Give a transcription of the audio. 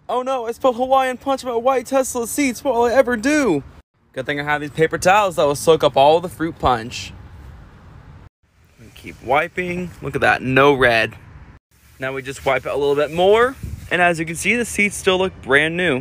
Oh no, I spilled Hawaiian Punch on my white Tesla seats. What will I ever do? Good thing I have these paper towels that will soak up all the fruit punch. Keep wiping. Look at that, no red. Now we just wipe it a little bit more. And as you can see, the seats still look brand new.